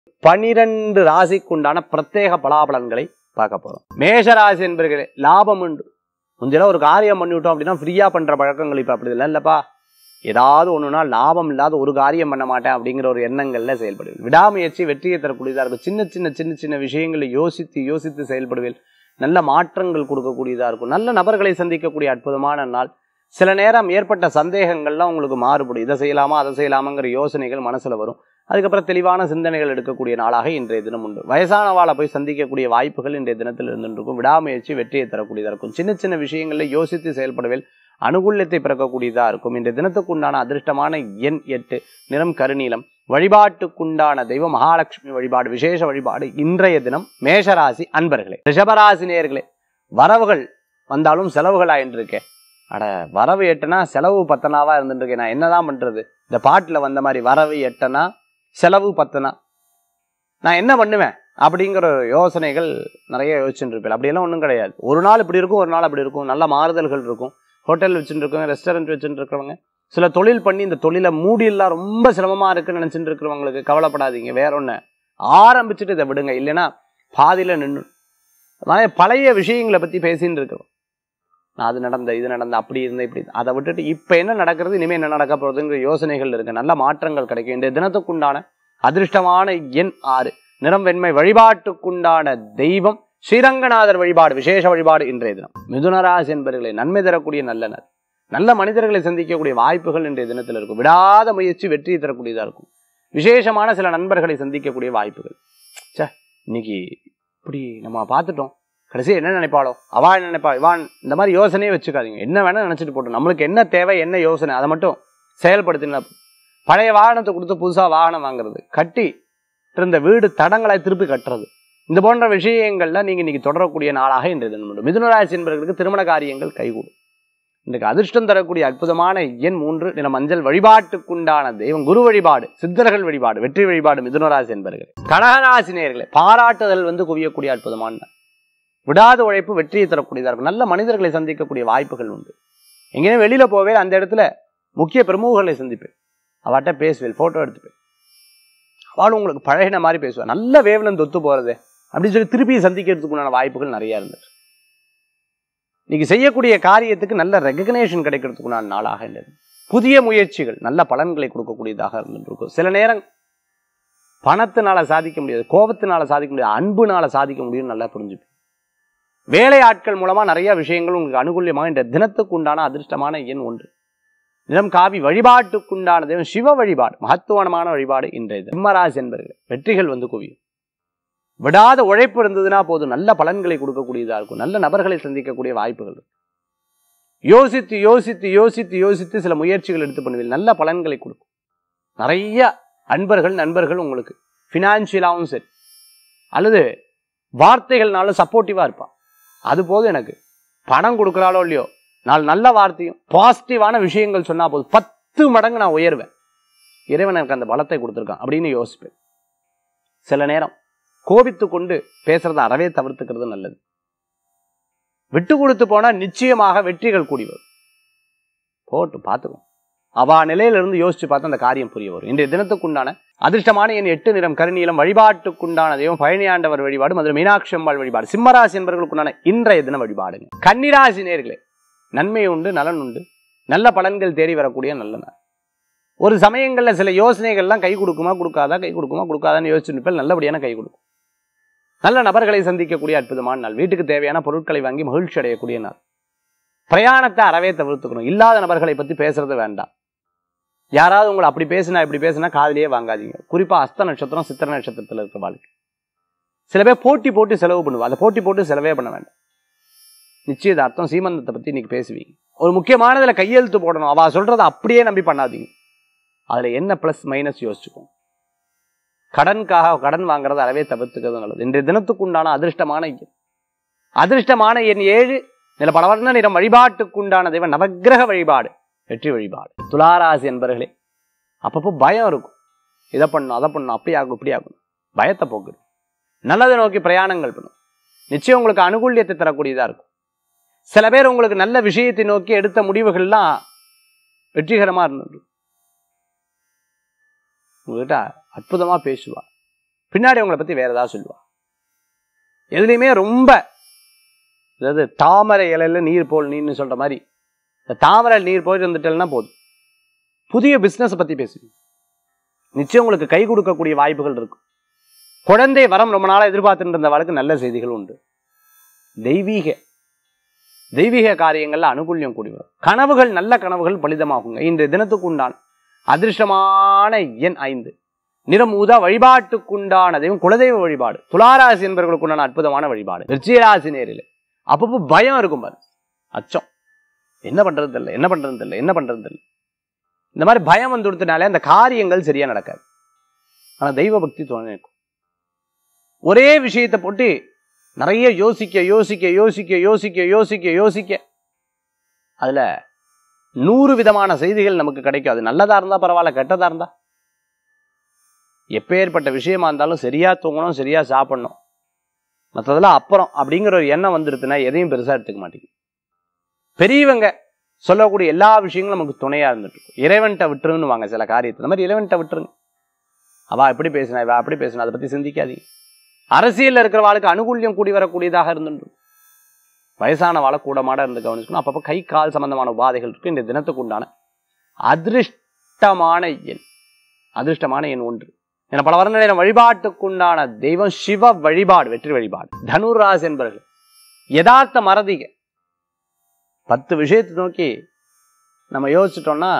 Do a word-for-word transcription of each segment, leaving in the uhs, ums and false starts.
பனிரெண்டு ராசிக்குண்டான பிரத்யேக பலாபலன்களை பார்க்க போறோம். மேஷ ராசி என்பவர்களே, லாபம் உண்டு. முந்தில ஒரு காரியம் பண்ணிவிட்டோம் அப்படின்னா ஃப்ரீயா பண்ற பழக்கங்கள் இப்ப அப்படி இல்லை. இல்லப்பா, ஏதாவது ஒண்ணுனா லாபம் இல்லாத ஒரு காரியம் பண்ண மாட்டேன் அப்படிங்கிற ஒரு எண்ணங்கள்ல செயல்படுவீர்கள். விடாமுயற்சி வெற்றியை தரக்கூடியதா இருக்கும். சின்ன சின்ன சின்ன சின்ன விஷயங்களை யோசித்து யோசித்து செயல்படுவீர்கள். நல்ல மாற்றங்கள் கொடுக்கக்கூடியதா இருக்கும். நல்ல நபர்களை சந்திக்கக்கூடிய அற்புதமான நாள். சில நேரம் ஏற்பட்ட சந்தேகங்கள்லாம் உங்களுக்கு மாறுபடும். இதை செய்யலாமா அதை செய்யலாமாங்கிற யோசனைகள் மனசுல வரும். அதுக்கப்புறம் தெளிவான சிந்தனைகள் எடுக்கக்கூடிய நாளாக இன்றைய தினம் உண்டு. வயசானவாளை போய் சந்திக்கக்கூடிய வாய்ப்புகள் இன்றைய தினத்தில் இருந்துருக்கும். விடாமுயற்சி வெற்றியை தரக்கூடியதாக இருக்கும். சின்ன சின்ன விஷயங்களில் யோசித்து செயல்படுவேல் அனுகூல்யத்தை பிறக்கக்கூடியதா இருக்கும். இன்றைய தினத்துக்குண்டான அதிர்ஷ்டமான எண் எட்டு, நிறம் கருநீலம். வழிபாட்டுக்குண்டான தெய்வம் மகாலட்சுமி வழிபாடு, விசேஷ வழிபாடு இன்றைய தினம் மேஷராசி அன்பர்களே. ரிஷபராசி நேயர்களே, வரவுகள் வந்தாலும் செலவுகள் ஆயின்றிருக்கேன். அட, வரவு எட்டனா செலவு பத்தனாவா இருந்துட்டு இருக்கேன். நான் என்னதான் பண்றது? இந்த பாட்டுல வந்த மாதிரி வரவு எட்டனா செலவு பத்தனா நான் என்ன பண்ணுவேன் அப்படிங்கிற யோசனைகள் நிறைய யோசிச்சுட்டு இருப்பேன். அப்படியெல்லாம் ஒன்றும் கிடையாது. ஒரு நாள் இப்படி இருக்கும், ஒரு நாள் அப்படி இருக்கும். நல்ல மாறுதல்கள் இருக்கும். ஹோட்டல் வச்சுட்டு இருக்கவங்க, ரெஸ்டாரண்ட் வச்சுட்டு இருக்கிறவங்க, சில தொழில் பண்ணி இந்த தொழிலை மூடியெல்லாம் ரொம்ப சிரமமா இருக்குன்னு நினைச்சிட்டு இருக்கிறவங்களுக்கு கவலைப்படாதீங்க. வேற ஒன்று ஆரம்பிச்சுட்டு இதை விடுங்க. இல்லைன்னா பாதியில நின்று பழைய விஷயங்களை பத்தி பேசின்னு இருக்கிறோம். நான் அது நடந்த இது நடந்த அப்படி இருந்த இப்படி அதை விட்டுட்டு இப்ப என்ன நடக்கிறது, இனிமேல் என்ன நடக்க போறதுங்கிற யோசனைகள் இருக்கு. நல்ல மாற்றங்கள் கிடைக்கும். இந்த தினத்துக்குண்டான அதிர்ஷ்டமான எண் ஆறு, நிறம் வெண்மை. வழிபாட்டுக்குண்டான தெய்வம் ஸ்ரீரங்கநாதர் வழிபாடு, விசேஷ வழிபாடு இன்றைய தினம். மிதுனராசி என்பவர்களை, நன்மை தரக்கூடிய நல்ல நாள். நல்ல மனிதர்களை சந்திக்கக்கூடிய வாய்ப்புகள் இன்றைய தினத்தில் இருக்கும். விடாத முயற்சி வெற்றியை தரக்கூடியதா இருக்கும். விசேஷமான சில நண்பர்களை சந்திக்கக்கூடிய வாய்ப்புகள். சே, இன்னைக்கு இப்படி நம்ம பார்த்துட்டோம், கடைசி என்ன நினைப்பாளோ, அவா என்ன நினைப்பா, இவான், இந்த மாதிரி யோசனையே வச்சுக்காதீங்க. என்ன வேணா நினைச்சிட்டு போட்டோம். நம்மளுக்கு என்ன தேவை, என்ன யோசனை, அதை மட்டும் செயல்படுத்தினா. பழைய வாகனத்தை கொடுத்து புதுசா வாகனம் வாங்குறது, கட்டி இருந்த வீடு தடங்களை திருப்பி கட்டுறது, இந்த போன்ற விஷயங்கள்ல நீங்க இன்னைக்கு தொடரக்கூடிய நாளாக இன்றைய தினம். மிதுனராசி என்பவர்களுக்கு திருமண காரியங்கள் கைகூடும். இன்றைக்கு அதிர்ஷ்டம் தரக்கூடிய அற்புதமான எண் மூன்று, நில மஞ்சள். வழிபாட்டுக்குண்டான தெய்வம் குரு வழிபாடு, சித்தர்கள் வழிபாடு, வெற்றி வழிபாடு மிதுனராசி என்பவர்கள். கடகராசி நேயர்களே, பாராட்டுதல் வந்து குவியக்கூடிய அற்புதமான, விடாத உழைப்பு வெற்றியை தரக்கூடியதா இருக்கும். நல்ல மனிதர்களை சந்திக்கக்கூடிய வாய்ப்புகள் உண்டு. எங்கேயும் வெளியில போவே அந்த இடத்துல முக்கிய பிரமுகர்களை சந்திப்பேன். அவட்ட பேசுவேன், போட்டோ எடுத்துப்பேன். அவளும் உங்களுக்கு பழகின மாதிரி பேசுவேன். நல்ல வேவலன் தொத்து போறது அப்படின்னு சொல்லி திருப்பி சந்திக்கிறதுக்குண்டான வாய்ப்புகள் நிறைய இருந்தது. இன்னைக்கு செய்யக்கூடிய காரியத்துக்கு நல்ல ரெகக்னேஷன் கிடைக்கிறதுக்குண்டான நாளாக இருந்தது. புதிய முயற்சிகள் நல்ல பலன்களை கொடுக்கக்கூடியதாக இருந்துருக்கும். சில நேரம் பணத்தினால சாதிக்க முடியாது, கோபத்தினால சாதிக்க முடியாது, அன்புனால சாதிக்க முடியும். நல்லா புரிஞ்சுப்பேன். வேலை ஆட்கள் மூலமா நிறைய விஷயங்கள் உங்களுக்கு அனுகூலியமாக இந்த தினத்துக்கு உண்டான அதிர்ஷ்டமான எண் ஒன்று, நிறம் காவி. வழிபாட்டுக்குண்டான தெய்வம் சிவ வழிபாடு, மகத்துவமான வழிபாடு இன்றைய சிம்மராசி என்பவர்கள். வெற்றிகள் வந்து குவியும். விடாத உழைப்பு இருந்ததுன்னா போதும், நல்ல பலன்களை கொடுக்கக்கூடியதா இருக்கும். நல்ல நபர்களை சந்திக்கக்கூடிய வாய்ப்புகள் இருக்கும். யோசித்து யோசித்து யோசித்து யோசித்து சில முயற்சிகள் எடுத்து பண்ணுவீர்கள். நல்ல பலன்களை கொடுக்கும். நிறைய அன்பர்கள் நண்பர்கள் உங்களுக்கு பினான்சியலாகவும் சரி அல்லது வார்த்தைகள்னாலும் சப்போர்ட்டிவா இருப்பான். அது போதும், எனக்கு பணம் கொடுக்குறாளோ இல்லையோ, நாலு நல்ல வார்த்தையும் பாசிட்டிவான விஷயங்கள் சொன்னா போதும், பத்து மடங்கு நான் உயர்வேன். இறைவன் எனக்கு அந்த பலத்தை கொடுத்துருக்கான் அப்படின்னு யோசிப்பேன். சில நேரம் கோபித்து கொண்டு பேசுறதை அறவே தவிர்த்துக்கிறது நல்லது. விட்டு கொடுத்து போனா நிச்சயமாக வெற்றிகள் கூடி வரும். போட்டு பார்த்துக்கணும். அவா நிலையிலிருந்து யோசிச்சு பார்த்து அந்த காரியம் புரிய வரும். இன்றைய தினத்துக்குண்டான அதிர்ஷ்டமான என் எட்டு, நிறம் கருநீலம். வழிபாட்டுக்குண்டான தெய்வம் பழனியாண்டவர் வழிபாடு, மதுரை மீனாட்சி அம்பாள் வழிபாடு. சிம்மராசி என்பவர்களுக்குண்டான இன்றைய தின வழிபாடுங்க. கன்னிராசி நேயர்களே, நன்மை உண்டு, நலன் உண்டு, நல்ல பலன்கள் தேடி வரக்கூடிய நல்ல நாள். ஒரு சமயங்கள்ல சில யோசனைகள்லாம் கை கொடுக்குமா கொடுக்காதா, கை கொடுக்குமா கொடுக்காதான்னு யோசிச்சு நல்லபடியான கை கொடுக்கும். நல்ல நபர்களை சந்திக்கக்கூடிய அற்புதமான நாள். வீட்டுக்கு தேவையான பொருட்களை வாங்கி மகிழ்ச்சி அடையக்கூடிய நாள். பிரயாணத்தை அறவே தவிர்த்துக்கணும். இல்லாத நபர்களை பத்தி பேசுறது வேண்டாம். யாராவது உங்களை அப்படி பேசினா இப்படி பேசினா காதிலேயே வாங்காதீங்க. குறிப்பா அஸ்த நட்சத்திரம் சித்திர நட்சத்திரத்தில் இருக்க வாழ்க்கை சில பேர் போட்டி போட்டு செலவு பண்ணுவா. அதை போட்டி போட்டு செலவே பண்ண வேண்டாம். நிச்சயதார்த்தம் சீமந்தத்தை பத்தி இன்னைக்கு பேசுவீங்க. ஒரு முக்கியமானதுல கையெழுத்து போடணும். அவ சொல்றதை அப்படியே நம்பி பண்ணாதீங்க. அதுல என்ன பிளஸ் மைனஸ் யோசிச்சுக்கோங்க. கடனுக்காக கடன் வாங்குறது அறவே தவிர்த்துக்கிறது நல்லது. இன்றைய தினத்துக்குண்டான அதிர்ஷ்டமான எண் அதிர்ஷ்டமான எண் ஏழு, நில பலவர்ண நிறம். வழிபாட்டுக்குண்டான தெய்வம் நவக்கிரக வழிபாடு, வெற்றி வழிபாடு. துளாராசி என்பவர்களே, அப்பப்போ பயம் இருக்கும். இதை பண்ணும் அதை பண்ணும், அப்படி ஆகும் இப்படி ஆகும். பயத்தை போக்குது. நல்லதை நோக்கி பிரயாணங்கள் பண்ணும். நிச்சயம் உங்களுக்கு அனுகூல்யத்தை தரக்கூடியதா இருக்கும். சில பேர் உங்களுக்கு நல்ல விஷயத்தை நோக்கி எடுத்த முடிவுகள்லாம் வெற்றிகரமா இருந்தது. உங்ககிட்ட அற்புதமா பேசுவா, பின்னாடி உங்களை பத்தி வேற ஏதாவது சொல்லுவா. எதுலையுமே ரொம்ப, அதாவது தாமரை இலையில நீர் போல் நீர்னு சொல்ற மாதிரி, இந்த தாமரை நீர் போயிட்டு இருந்துட்டேன்னா போதும், புதிய பிசினஸ் பத்தி பேசுவீங்க. நிச்சயம் உங்களுக்கு கை கொடுக்கக்கூடிய வாய்ப்புகள் இருக்கும். குழந்தை வரம் ரொம்ப நாளா எதிர்பார்த்துட்டு இருந்தவளுக்கு நல்ல செய்திகள் உண்டு. தெய்வீக தெய்வீக காரியங்கள்ல அனுகூல்யம் கூடி வரும். கனவுகள், நல்ல கனவுகள் பலிதமாகுங்க. இன்றைய தினத்துக்கு உண்டான அதிர்ஷ்டமான எண் ஐந்து. நிறம் ஊதா. வழிபாட்டுக்குண்டான தெய்வம் குலதெய்வ வழிபாடு. துளாராசி என்பவர்களுக்கு உண்டான அற்புதமான வழிபாடு. விருச்சிகராசி நேரில் அப்பப்போ பயம் இருக்கும் பாரு, அச்சம், என்ன பண்றது இல்லை, என்ன பண்றது இல்லை, என்ன பண்றது இல்லை, இந்த மாதிரி பயம் வந்து கொடுத்தனாலே அந்த காரியங்கள் சரியா நடக்காது. ஆனா தெய்வ பக்தி துணை இருக்கும். ஒரே விஷயத்தை போட்டு நிறைய யோசிக்க யோசிக்க யோசிக்க யோசிக்க யோசிக்க யோசிக்க அதுல நூறு விதமான செய்திகள் நமக்கு கிடைக்கும். அது நல்லதா இருந்தா பரவாயில்ல, கெட்டதா இருந்தா, எப்பேற்பட்ட விஷயமா இருந்தாலும் சரியா தூங்கணும், சரியா சாப்பிடணும், மற்றதெல்லாம் அப்புறம் அப்படிங்கிற ஒரு எண்ணம் வந்துடுதுன்னா எதையும் பெருசா எடுத்துக்க மாட்டேங்க. பெரியவங்க சொல்லக்கூடிய எல்லா விஷயங்களும் நமக்கு துணையா இருந்துட்டு இருக்கும். இறைவன்கிட்ட விட்டுருன்னு வாங்க சில காரியத்தை, இந்த மாதிரி இறைவன்கிட்ட விட்டுருங்க. அவா எப்படி பேசினா, இவா அப்படி பேசினா, அதை பத்தி சிந்திக்காதீங்க. அரசியல்ல இருக்கிறவாளுக்கு அனுகூல்யம் கூடி வரக்கூடியதாக இருந்துட்டு, வயசான வாழை கூட மாட இருந்து கவனிச்சுக்கணும். அப்பப்போ கை கால் சம்பந்தமான உபாதைகள் இருக்கு. இந்த தினத்துக்கு உண்டான அதிர்ஷ்டமான எண் அதிர்ஷ்டமான எண் ஒன்று. என பல வருட நேரம் வழிபாட்டுக்குண்டான தெய்வம் சிவ வழிபாடு, வெற்றி வழிபாடு. தனுராசி என்பவர்கள் யதார்த்த மறதிக. பத்து விஷயத்தை நோக்கி நம்ம யோசிச்சிட்டோம்னா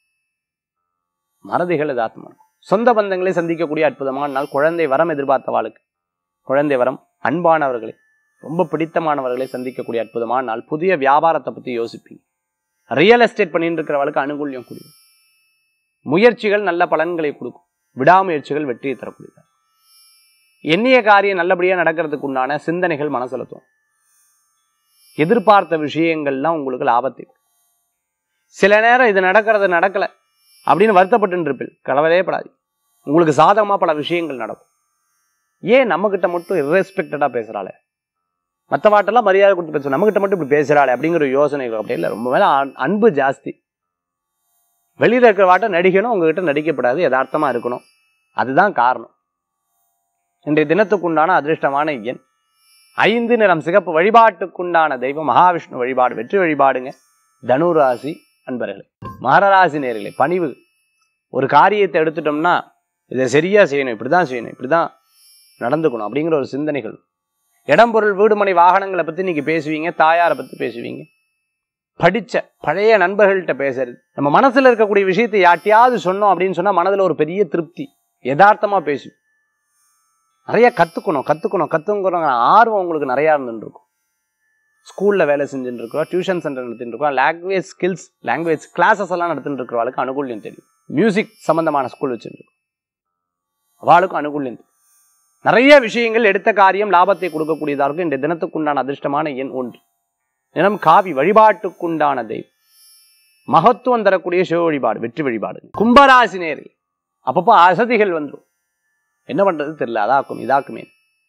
மறதிகள் யதார்த்தமா இருக்கும். சொந்த பந்தங்களை சந்திக்கக்கூடிய அற்புதமான நாள். குழந்தை வரம் எதிர்பார்த்தவாளுக்கு குழந்தை வரம், அன்பானவர்களை, ரொம்ப பிடித்தமானவர்களை சந்திக்கக்கூடிய அற்புதமான நாள். புதிய வியாபாரத்தை பத்தி யோசிப்பீங்க. ரியல் எஸ்டேட் பண்ணிட்டு இருக்கிறவளுக்கு அனுகூல்யம் கூடிய முயற்சிகள் நல்ல பலன்களை கொடுக்கும். விடாமுயற்சிகள் வெற்றியை தரக்கூடியது. எண்ணிய காரியம் நல்லபடியா நடக்கிறதுக்கு உண்டான சிந்தனைகள் மனசுல தோணும். எதிர்பார்த்த விஷயங்கள்லாம் உங்களுக்கு லாபத்தை. சில நேரம் இது நடக்கிறது நடக்கல அப்படின்னு வருத்தப்பட்டு இருப்பீர்கள். கலவரே படாது, உங்களுக்கு சாதகமா பல விஷயங்கள் நடக்கும். ஏன் நம்ம கிட்ட மட்டும் இர்ரெஸ்பெக்டடா பேசுறாளே, மற்றவாட்டெல்லாம் மரியாதை கொடுத்து பேசுறோம், நம்ம கிட்ட மட்டும் இப்படி பேசுறாளே அப்படிங்கிற யோசனைகள் அப்படி இல்லை. ரொம்ப மேல அன்பு ஜாஸ்தி. வெளியில இருக்கிற வாட்ட நடிக்கணும், உங்ககிட்ட நடிக்கப்படாது, யதார்த்தமா இருக்கணும். அதுதான் காரணம். இன்றைய தினத்துக்குண்டான அதிர்ஷ்டமான எண் ஐந்து. நிறம் சிகப்பு. வழிபாட்டுக்குண்டான தெய்வம் மகாவிஷ்ணு வழிபாடு, வெற்றி வழிபாடுங்க. தனுராசி அன்பர்களே. மகராசி நேர்களே, பணிவு. ஒரு காரியத்தை எடுத்துட்டோம்னா இதை சரியா செய்யணும், இப்படிதான் செய்யணும், இப்படிதான் நடந்துக்கணும் அப்படிங்கிற ஒரு சிந்தனைகள். இடம் பொருள் வீடு மனை வாகனங்களை பத்தி நீங்க பேசுவீங்க, தாயாரை பத்தி பேசுவீங்க. படிச்ச பழைய நண்பர்கள்ட்ட பேசுறது, நம்ம மனசுல இருக்கக்கூடிய விஷயத்தை யார்ட்டையாவது சொன்னோம் அப்படின்னு சொன்னா மனதுல ஒரு பெரிய திருப்தி. யதார்த்தமா பேசும். நிறைய கத்துக்கணும் கத்துக்கணும் கத்துக்கணும் ஆர்வம் உங்களுக்கு நிறைய இருந்துட்டு இருக்கும். ஸ்கூல்ல வேலை செஞ்சுட்டு இருக்கிறோம், டியூஷன் சென்டர் நடத்திட்டு இருக்கோம், லாங்குவேஜ் ஸ்கில்ஸ் லாங்குவேஜ் கிளாஸஸ் எல்லாம் நடத்திட்டு இருக்கிறவளுக்கு அனுகூல்யம் தெரியும். மியூசிக் சம்பந்தமான ஸ்கூல் வச்சுருக்கோம், அவளுக்கும் அனுகூல்யம் தெரியும். நிறைய விஷயங்கள் எடுத்த காரியம் லாபத்தை கொடுக்கக்கூடியதா இருக்கும். இந்த தினத்துக்குண்டான அதிர்ஷ்டமான எண் ஒன்று. நிறம் காவி. வழிபாட்டுக்குண்டான தெய்வம் மகத்துவம் தரக்கூடிய சிவ வழிபாடு, வெற்றி வழிபாடு. கும்பராசி நேரில் அப்பப்போ அசதிகள் வந்துடும். என்ன பண்றது தெரியல, அதாக்கும் இதாக்குமே,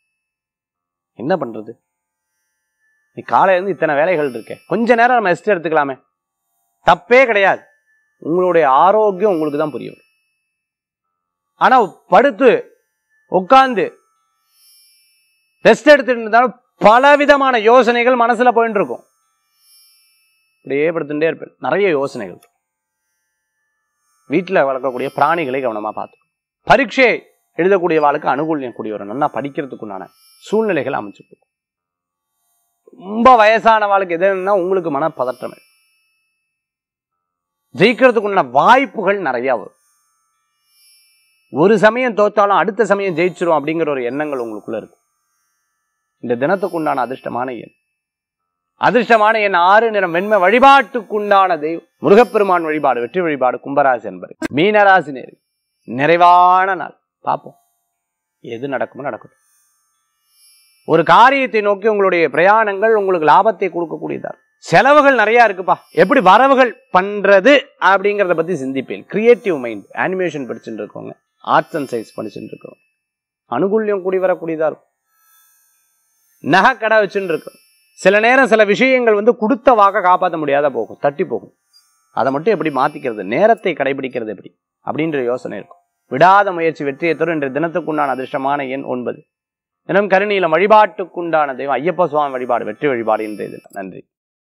என்ன பண்றது, நீ காலையில இருந்து இத்தனை வேலைகள் இருக்க, கொஞ்ச நேரம் நம்ம ரெஸ்ட் எடுத்துக்கலாமே, தப்பே கிடையாது. உங்களுடைய ஆரோக்கியம் உங்களுக்கு தான் புரியும். ஆனா படுத்து உட்கார்ந்து ரெஸ்ட் எடுத்துட்டு இருந்தாலும் பலவிதமான யோசனைகள் மனசுல போயிட்டு இருக்கும். இப்படியே படுத்துட்டே இருப்பேன். நிறைய யோசனைகள். வீட்டில் வளர்க்கக்கூடிய பிராணிகளை கவனமா பார்த்து. பரீட்சை எழுதக்கூடிய வாழ்க்கை அனுகூல்யம் கூடிய ஒரு நல்லா படிக்கிறதுக்குண்டான சூழ்நிலைகள் அமைச்சு கொடுக்கும். ரொம்ப வயசான வாழ்க்கை எதுன்னா உங்களுக்கு மன பதற்றம், ஜெயிக்கிறதுக்குண்டான வாய்ப்புகள் நிறைய வரும். ஒரு சமயம் தோத்தாலும் அடுத்த சமயம் ஜெயிச்சிரும் அப்படிங்கிற ஒரு எண்ணங்கள் உங்களுக்குள்ள இருக்கும். இந்த தினத்துக்குண்டான அதிர்ஷ்டமான எண் அதிர்ஷ்டமான எண் ஆறு. நிறம் வெண்மை. வழிபாட்டுக்குண்டான தெய்வம் முருகப்பெருமான் வழிபாடு, வெற்றி வழிபாடு. கும்பராசி என்பது. மீனராசி நேரு நிறைவான நாள். பார்ப்போம் எது நடக்குமோ நடக்கட்டும். ஒரு காரியத்தை நோக்கி உங்களுடைய பிரயாணங்கள் உங்களுக்கு லாபத்தை கொடுக்கக்கூடியதா. செலவுகள் நிறைய இருக்குப்பா, எப்படி வரவுகள் பண்றது அப்படிங்கிறத பத்தி சிந்திப்பேன். Creative mind. அனிமேஷன் படிச்சுட்டு இருக்கவங்க, ஆர்ட்ஸ் அண்ட் சயின்ஸ் படிச்சுட்டு இருக்கவங்க அனுகூல்யம் கூடி வரக்கூடியதா இருக்கும். நகை கடை வச்சுட்டு இருக்கோம், சில நேரம் சில விஷயங்கள் வந்து கொடுத்த வாக்க காப்பாற்ற முடியாத போகும், தட்டி போகும். அதை மட்டும் எப்படி மாத்திக்கிறது, நேரத்தை கடைபிடிக்கிறது எப்படி அப்படின்ற யோசனை இருக்கும். விடாத முயற்சி வெற்றியை தரும். இன்றைய தினத்துக்குண்டான அதிர்ஷ்டமான எண் ஒன்பது. தினம் கருநீலம். வழிபாட்டுக்குண்டான தெய்வம் ஐயப்ப சுவாமி வழிபாடு வெற்றி வழிபாடு இன்றைய தினம். நன்றி.